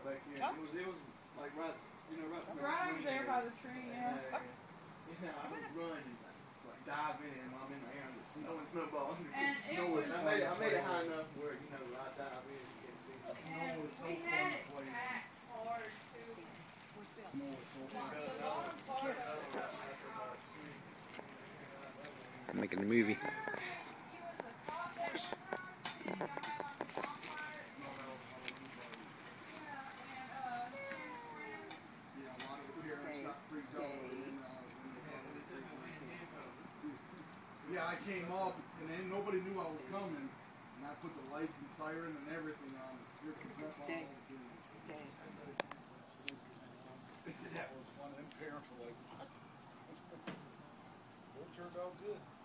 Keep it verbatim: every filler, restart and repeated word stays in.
back here. It was, it was like right, you know, right. Right over there by the tree, yeah. Yeah, yeah. Yeah, I would run and like dive in and while I'm in the air and the snow and snowball. And it Snow was, I made it, I made it high enough where, you know, I dive in and get to see the snow. and Is so we fun had to it play. packed hard too. Snow is so fun. The bottom part of it. I'm making a movie. Yeah, I came up and then nobody knew I was coming, and I put the lights and siren and everything on. Stay. Stay. That was fun. And parents were like, "What?" It turned out good.